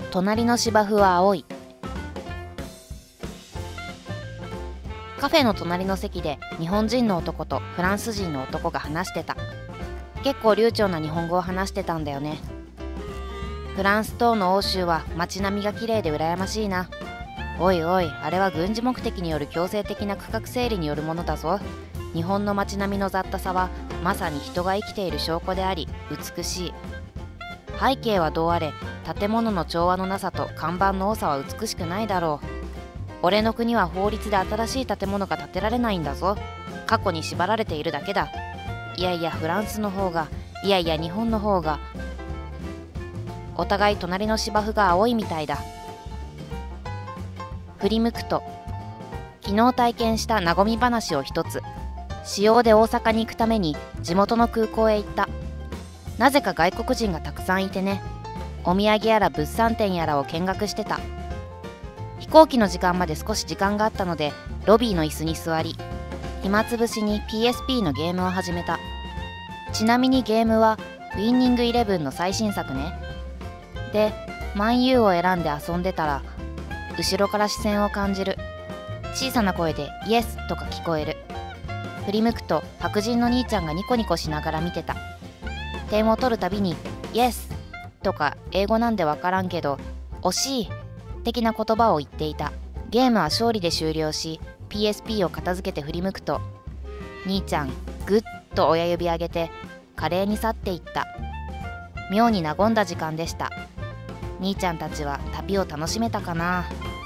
隣の芝生は青い。カフェの隣の席で日本人の男とフランス人の男が話してた。結構流暢な日本語を話してたんだよね。フランス等の欧州は街並みが綺麗で羨ましいな。おいおい、あれは軍事目的による強制的な区画整理によるものだぞ。日本の街並みの雑多さはまさに人が生きている証拠であり美しい。背景はどうあれ、建物の調和のなさと看板の多さは美しくないだろう。俺の国は法律で新しい建物が建てられないんだぞ。過去に縛られているだけだ。いやいやフランスの方が、いやいや日本の方が。お互い隣の芝生が青いみたいだ。振り向くと、昨日体験した和み話を一つ。私用で大阪に行くために地元の空港へ行った。なぜか外国人がたくさんいてね。お土産やら物産展やらを見学してた。飛行機の時間まで少し時間があったので、ロビーの椅子に座り、暇つぶしに PSP のゲームを始めた。ちなみにゲームはウィニングイレブンの最新作ね。で、万有を選んで遊んでたら、後ろから視線を感じる。小さな声でイエスとか聞こえる。振り向くと白人の兄ちゃんがニコニコしながら見てた。点を取るたびにイエスとか英語なんでわからんけど、惜しい的な言葉を言っていた。ゲームは勝利で終了し、 PSP を片付けて振り向くと、兄ちゃんグッと親指上げて華麗に去っていった。妙に和んだ時間でした。兄ちゃんたちは旅を楽しめたかな。